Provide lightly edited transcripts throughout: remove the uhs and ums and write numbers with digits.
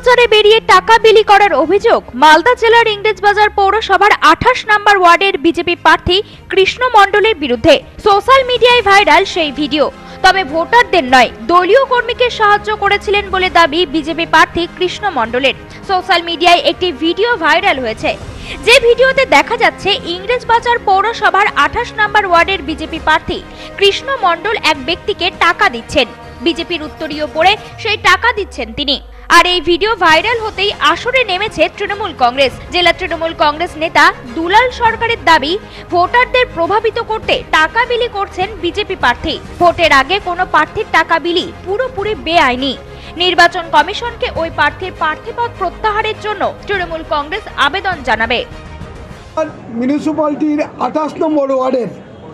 প্রচারে বেরিয়ে টাকা বিলি করার অভিযোগ মালদা জেলার ইংরেজবাজার পৌরসভার 28 নম্বর ওয়ার্ডের বিজেপি প্রার্থী কৃষ্ণ মণ্ডলের বিরুদ্ধে। সোশ্যাল মিডিয়ায় ভাইরাল সেই ভিডিও। তবে ভোটারদের নয়, দলীয় কর্মীকে সাহায্য করেছিলেন বলে দাবি বিজেপি প্রার্থী কৃষ্ণ মণ্ডলের। সোশ্যাল মিডিয়ায় একটি ভিডিও ভাইরাল হয়েছে, যে ভিডিওতে দেখা যাচ্ছে ইংরেজবাজার পৌরসভার 28 নম্বর ওয়ার্ডের বিজেপি প্রার্থী কৃষ্ণ মণ্ডল এক ব্যক্তিকে টাকা দিচ্ছেন। বিজেপির উত্তরীয় পড়ে সেই টাকা দিচ্ছেন তিনি। আর এই ভিডিও ভাইরাল হতেই আসরে নেমেছে তৃণমূল কংগ্রেস। জেলা তৃণমূল কংগ্রেস নেতা দুলাল সরকারের দাবি, ভোটারদের প্রভাবিত করতে টাকা বিলি করছেন বিজেপি প্রার্থী। ভোটের আগে কোনো প্রার্থীর টাকা বিলি পুরোপুরি বেআইনি। নির্বাচন কমিশনকে ওই প্রার্থীর প্রার্থীপদ প্রত্যাহারের জন্য তৃণমূল কংগ্রেস আবেদন জানাবে। মিউনিসিপ্যালিটির 28 নম্বর ওয়ার্ডের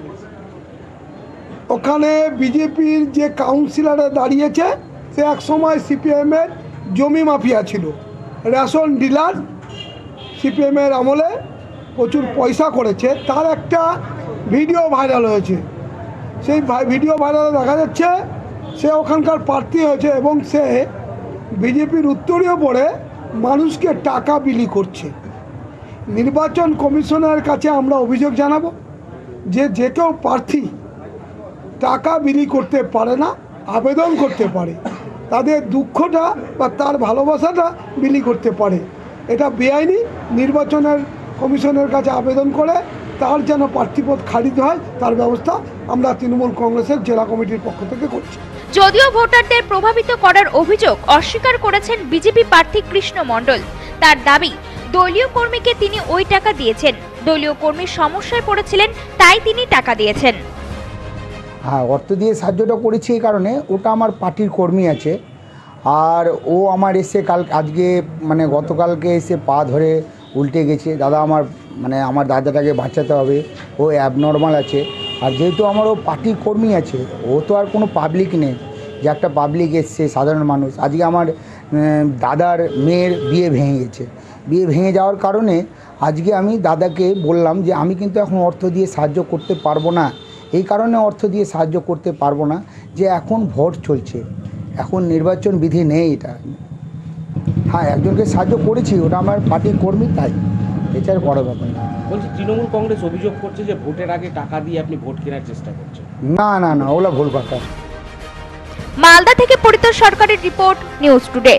ওখানে বিজেপির যে কাউন্সিলরে দাঁড়িয়েছে, সে একসময় সিপিএমের জমি মাফিয়া ছিল, রেশন ডিলার। সিপিএমের আমলে প্রচুর পয়সা করেছে, তার একটা ভিডিও ভাইরাল হয়েছে। সেই ভিডিও ভাইরালে দেখা যাচ্ছে সে ওখানকার প্রার্থী হয়েছে এবং সে বিজেপির উত্তরীয় পড়ে মানুষকে টাকা বিলি করছে। নির্বাচন কমিশনের কাছে আমরা অভিযোগ জানাবো যে কেউ প্রার্থী টাকা বিলি করতে পারে না, আবেদন করতে পারে, তাদের দুঃখটা বা তার ভালোবাসাটা বিলি করতে পারে। এটা বেআইনি। নির্বাচনের কমিশনের কাছে আবেদন করে তার যেন প্রার্থীপদ খারিজ হয়, তার ব্যবস্থা আমরা তৃণমূল কংগ্রেসের জেলা কমিটির পক্ষ থেকে করছি। যদিও ভোটারদের প্রভাবিত করার অভিযোগ অস্বীকার করেছেন বিজেপি প্রার্থী কৃষ্ণ মণ্ডল। তার দাবি, দলীয় কর্মীকে তিনি ওই টাকা দিয়েছেন। দলীয় কর্মী সমস্যায় পড়েছিলেন, তাই তিনি টাকা দিয়েছেন। হ্যাঁ, অর্থ দিয়ে সাহায্যটা করেছি এই কারণে, ওটা আমার পার্টির কর্মী আছে। আর ও আমার এসে আজকে গতকালকে এসে পা ধরে উল্টে গেছে। দাদা আমার দাদাটাকে বাঁচাতে হবে, ও অ্যাবনর্মাল আছে। আর যেহেতু আমারও পার্টির কর্মী আছে, ও তো আর কোনো পাবলিক নেই যে একটা পাবলিক এসছে, সাধারণ মানুষ। আজকে আমার দাদার মেয়ের বিয়ে ভেঙে গেছে। বিয়ে ভেঙে যাওয়ার কারণে আজকে আমি দাদাকে বললাম যে আমি কিন্তু এখন অর্থ দিয়ে সাহায্য করতে পারবো না। এই কারণে অর্থ দিয়ে সাহায্য করতে পারবো না যে এখন ভোট চলছে, এখন নির্বাচন বিধি নেই। এটা হ্যাঁ, একজনকে সাহায্য করেছি, ওটা আমার পার্টির কর্মী, তাই এছাড়া বড় ব্যাপার না। বলছি, তৃণমূল কংগ্রেস অভিযোগ করছে যে ভোটের আগে টাকা দিয়ে আপনি ভোট কেনার চেষ্টা করছেন। না না না, ওগুলো ভুল কথা। মালদা থেকে পরিতোষ সরকারের রিপোর্ট, নিউজ টুডে।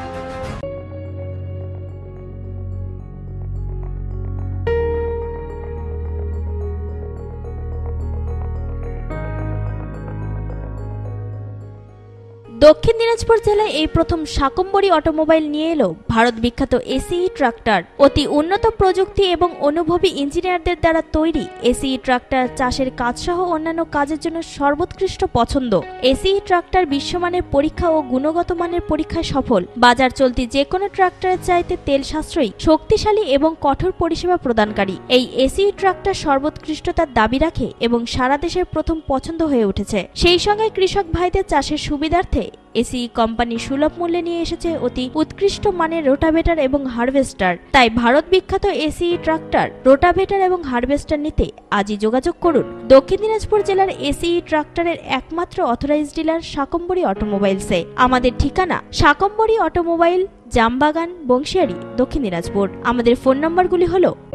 দক্ষিণ দিনাজপুর জেলায় এই প্রথম শাকম্বরী অটোমোবাইল নিয়ে এলো ভারত বিখ্যাত এসিই ট্রাক্টর। অতি উন্নত প্রযুক্তি এবং অনুভবী ইঞ্জিনিয়ারদের দ্বারা তৈরি এসিই ট্রাক্টর চাষের কাজসহ অন্যান্য কাজের জন্য সর্বোৎকৃষ্ট পছন্দ। এসিই ট্রাক্টর বিশ্বমানের পরীক্ষা ও গুণগত মানের পরীক্ষায় সফল। বাজার চলতি যে কোনো ট্রাক্টরের চাইতে তেল সাশ্রয়ী, শক্তিশালী এবং কঠোর পরিষেবা প্রদানকারী এই এসিই ট্রাক্টর সর্বোৎকৃষ্টতার দাবি রাখে এবং সারা দেশের প্রথম পছন্দ হয়ে উঠেছে। সেই সঙ্গে কৃষক ভাইদের চাষের সুবিধার্থে এসিই কোম্পানি সুলভ মূল্যে নিয়ে এসেছে অতি উৎকৃষ্ট মানের রোটাভেটার এবং হারভেস্টার। তাই ভারত বিখ্যাত এসিই ট্রাক্টর, রোটাভেটার এবং হারভেস্টার নিতে আজই যোগাযোগ করুন দক্ষিণ দিনাজপুর জেলার এসিই ট্রাক্টরের একমাত্র অথরাইজড ডিলার শাকম্বরী অটোমোবাইলসে। আমাদের ঠিকানা শাকম্বরী অটোমোবাইল, জামবাগান, বংশিয়ারি, দক্ষিণ দিনাজপুর। আমাদের ফোন নম্বরগুলি হলো